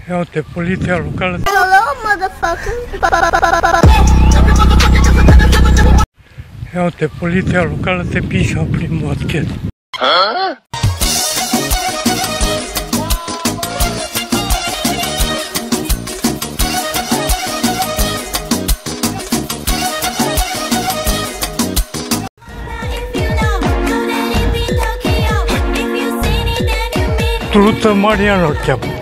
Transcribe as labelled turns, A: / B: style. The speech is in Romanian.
A: Ia uite, poliția locală.
B: Hello, motherfucker.
A: Ia uite, poliția locală se pișă prin moschet. Truță Marian o cheamă.